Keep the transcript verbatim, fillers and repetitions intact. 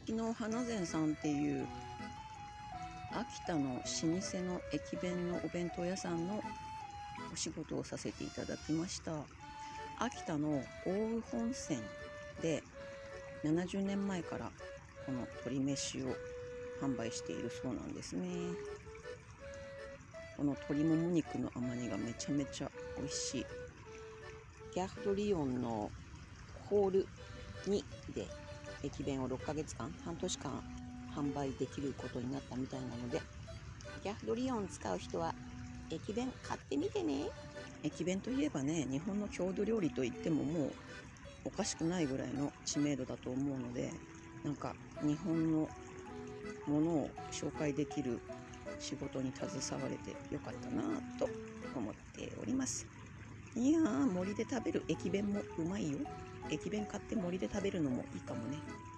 昨日花膳さんっていう秋田の老舗の駅弁のお弁当屋さんのお仕事をさせていただきました。秋田の奥羽本線でななじゅうねんまえからこの鶏飯を販売しているそうなんですね。この鶏もも肉の甘煮がめちゃめちゃ美味しい。ギャフドリオンのホールにで駅弁をろっかげつかん、半年間販売できることになったみたいなので、ギャフドリオン使う人は駅弁買ってみてね。駅弁といえばね、日本の郷土料理といってももうおかしくないぐらいの知名度だと思うので、なんか日本のものを紹介できる仕事に携われてよかったなと思っております。いやー、森で食べる駅弁もうまいよ。駅弁買って森で食べるのもいいかもね。